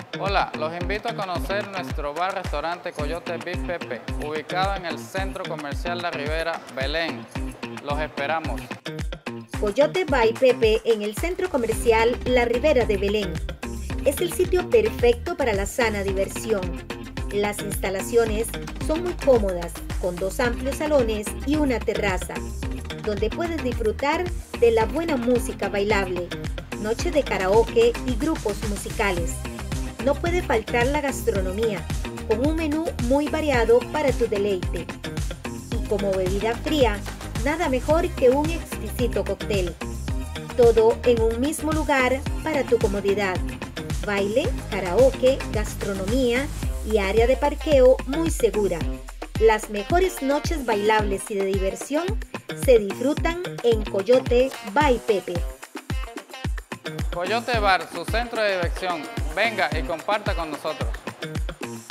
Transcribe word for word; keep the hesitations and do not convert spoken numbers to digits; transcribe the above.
Hola, los invito a conocer nuestro bar-restaurante Coyote Beef Pepe, ubicado en el Centro Comercial La Ribera, Belén. Los esperamos. Coyote by Pepe en el Centro Comercial La Ribera de Belén. Es el sitio perfecto para la sana diversión. Las instalaciones son muy cómodas, con dos amplios salones y una terraza, donde puedes disfrutar de la buena música bailable, noche de karaoke y grupos musicales. No puede faltar la gastronomía, con un menú muy variado para tu deleite. Y como bebida fría, nada mejor que un exquisito cóctel. Todo en un mismo lugar para tu comodidad. Baile, karaoke, gastronomía y área de parqueo muy segura. Las mejores noches bailables y de diversión se disfrutan en Coyote by Pepe. Coyote Bar, su centro de diversión. Venga y comparta con nosotros.